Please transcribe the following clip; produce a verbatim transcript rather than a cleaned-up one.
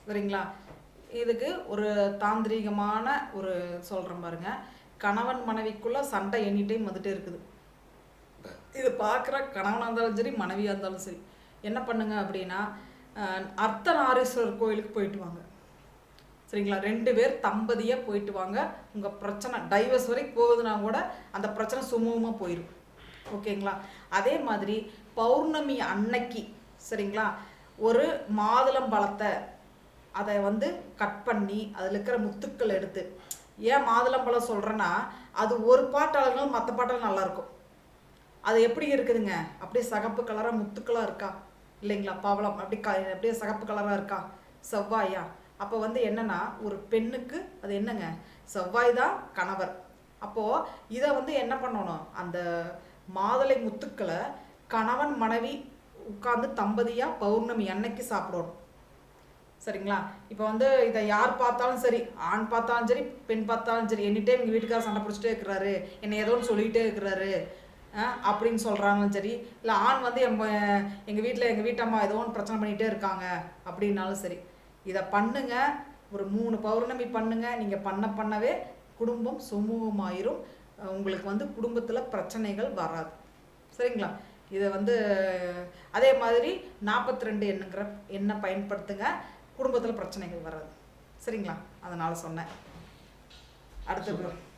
சரிங்களா? இதுக்கு ஒரு தாந்திரீகமான ஒரு சொல்கிறேன் பாருங்க. கணவன் மனைவிக்குள்ள சண்டை எனி டைம் வந்துட்டே இருக்குது. இது பார்க்குற கணவனாக இருந்தாலும் சரி, மனைவியாக இருந்தாலும் சரி, என்ன பண்ணுங்க அப்படின்னா, அர்த்தநாரீஸ்வரர் கோயிலுக்கு போயிட்டு வாங்க. சரிங்களா? ரெண்டு பேர் தம்பதியாக போயிட்டு வாங்க. உங்கள் பிரச்சனை டைவர்ஸ் வரைக்கும் போகுதுன்னா கூட அந்த பிரச்சனை சுமூகமாக போயிடும். ஓகேங்களா? அதே மாதிரி பௌர்ணமி அன்னைக்கு சரிங்களா, ஒரு மாதுளம்பழத்தை அதை வந்து கட் பண்ணி அதில் இருக்கிற முத்துக்கள் எடுத்து, ஏன் மாதுளம்பழம் சொல்கிறேன்னா, அது ஒரு பாட்டாளர்கள் மற்ற பாட்டாலும் நல்லாயிருக்கும். அது எப்படி இருக்குதுங்க, அப்படியே சகப்பு கலராக முத்துக்களாக இருக்கா இல்லைங்களா? பவளம் அப்படி க அப்படியே சகப்பு கலராக இருக்கா, செவ்வாயா? அப்போ வந்து என்னென்னா, ஒரு பெண்ணுக்கு அது என்னங்க, செவ்வாய் தான் கணவர். அப்போது இதை வந்து என்ன பண்ணணும், அந்த மாதுளை முத்துக்களை கணவன் மனைவி உட்கார்ந்து தம்பதியாக பௌர்ணமி அன்னைக்கு சாப்பிடணும். சரிங்களா? இப்போ வந்து இதை யார் பார்த்தாலும் சரி, ஆண் பார்த்தாலும் சரி, பெண் பார்த்தாலும் சரி, எனி டைம் எங்கள் வீட்டுக்காரர் சண்டை பிடிச்சிட்டே இருக்கிறாரு, என்னை ஏதோ ஒன்று சொல்லிகிட்டே இருக்கிறாரு அப்படின்னு சொல்கிறாங்களும் சரி, இல்லை ஆண் வந்து எம் எங்கள் வீட்டில் எங்கள் வீட்டம்மா ஏதோ ஒன்று பிரச்சனை பண்ணிகிட்டே இருக்காங்க அப்படின்னாலும் சரி, இதை பண்ணுங்க. ஒரு மூணு பௌர்ணமி பண்ணுங்க. நீங்கள் பண்ண பண்ணவே குடும்பம் சுமூகமாயிரும். உங்களுக்கு வந்து குடும்பத்தில் பிரச்சனைகள் வராது. சரிங்களா? இதை வந்து அதே மாதிரி நாற்பத்தி ரெண்டு எண்ணுங்கிற எண்ணை பயன்படுத்துங்க, குடும்பத்தில் பிரச்சனைகள் வராது. சரிங்களா? அதனால் சொன்னேன். அடுத்தது